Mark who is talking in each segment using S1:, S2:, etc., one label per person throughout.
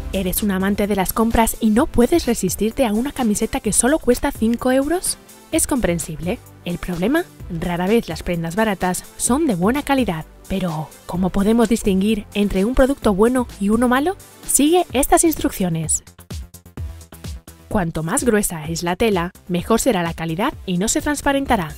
S1: ¿Eres un amante de las compras y no puedes resistirte a una camiseta que solo cuesta 5 euros? Es comprensible. El problema, rara vez las prendas baratas son de buena calidad. Pero, ¿cómo podemos distinguir entre un producto bueno y uno malo? Sigue estas instrucciones. Cuanto más gruesa es la tela, mejor será la calidad y no se transparentará.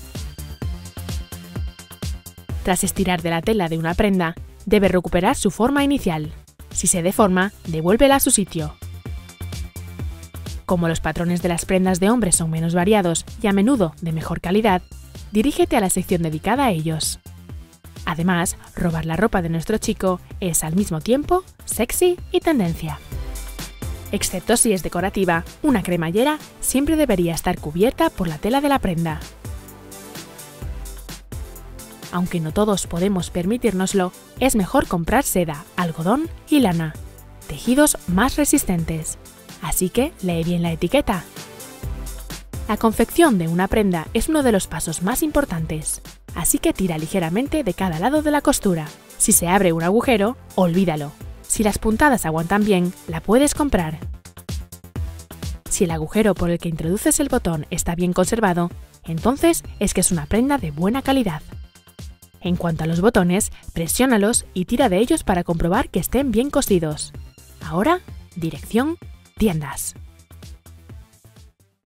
S1: Tras estirar de la tela de una prenda, debe recuperar su forma inicial. Si se deforma, devuélvela a su sitio. Como los patrones de las prendas de hombres son menos variados y a menudo de mejor calidad, dirígete a la sección dedicada a ellos. Además, robar la ropa de nuestro chico es al mismo tiempo sexy y tendencia. Excepto si es decorativa, una cremallera siempre debería estar cubierta por la tela de la prenda. Aunque no todos podemos permitírnoslo, es mejor comprar seda, algodón y lana, tejidos más resistentes. Así que lee bien la etiqueta. La confección de una prenda es uno de los pasos más importantes, así que tira ligeramente de cada lado de la costura. Si se abre un agujero, olvídalo. Si las puntadas aguantan bien, la puedes comprar. Si el agujero por el que introduces el botón está bien conservado, entonces es que es una prenda de buena calidad. En cuanto a los botones, presiónalos y tira de ellos para comprobar que estén bien cosidos. Ahora, dirección, tiendas.